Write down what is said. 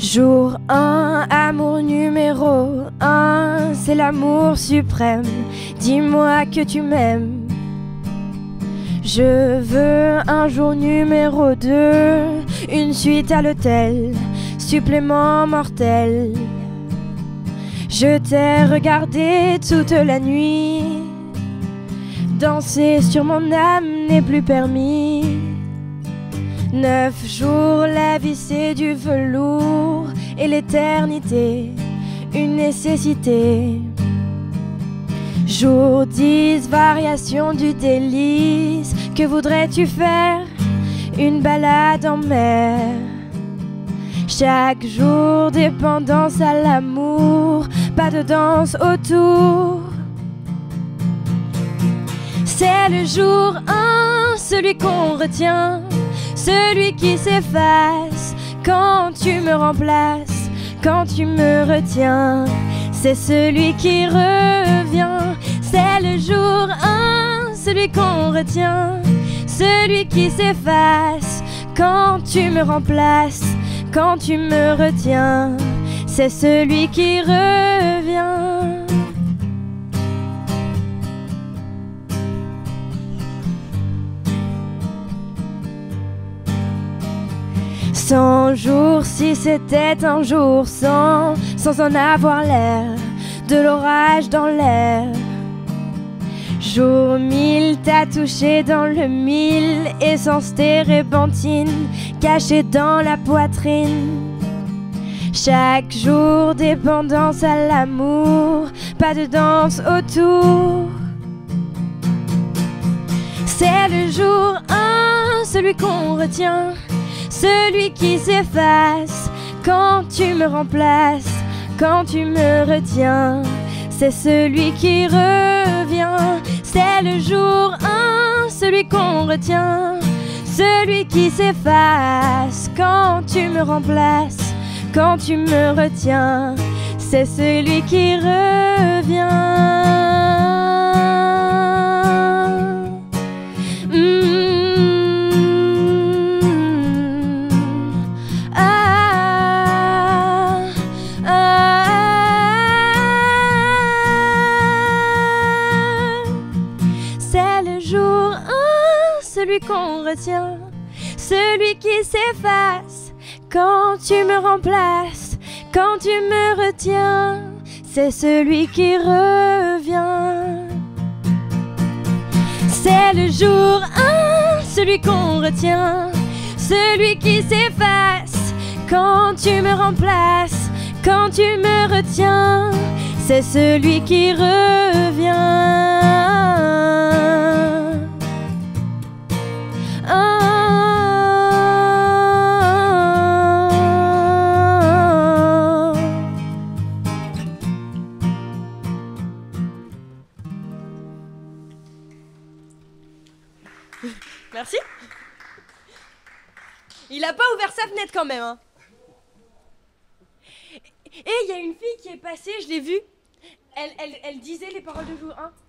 Jour 1, amour numéro 1, c'est l'amour suprême. Dis-moi que tu m'aimes. Je veux un jour numéro 2, une suite à l'hôtel, supplément mortel. Je t'ai regardé toute la nuit, danser sur mon âme n'est plus permis. 9 jours, la vie c'est du velours, et l'éternité, une nécessité. Jour 10, variation du délice. Que voudrais-tu faire? Une balade en mer. Chaque jour, dépendance à l'amour, pas de danse autour. C'est le jour 1, celui qu'on retient, celui qui s'efface quand tu me remplaces, quand tu me retiens. C'est celui qui revient. C'est le jour 1, celui qu'on retient, celui qui s'efface quand tu me remplaces, quand tu me retiens. C'est celui qui revient. 100 jours, si c'était un jour sans en avoir l'air, de l'orage dans l'air. Jour 1000, t'as touché dans le 1000, essence térébenthine, cachée dans la poitrine. Chaque jour, dépendance à l'amour, pas de danse autour. C'est le jour 1, celui qu'on retient, celui qui s'efface quand tu me remplaces, quand tu me retiens. C'est celui qui revient. C'est le jour 1, celui qu'on retient, celui qui s'efface quand tu me remplaces, quand tu me retiens. C'est celui qui revient. Celui qu'on retient, celui qui s'efface quand tu me remplaces, quand tu me retiens. C'est celui qui revient. C'est le jour 1, celui qu'on retient, celui qui s'efface quand tu me remplaces, quand tu me retiens. C'est celui qui revient. Merci. Il a pas ouvert sa fenêtre quand même, hein. Et il y a une fille qui est passée, je l'ai vue. Elle disait les paroles de jour 1.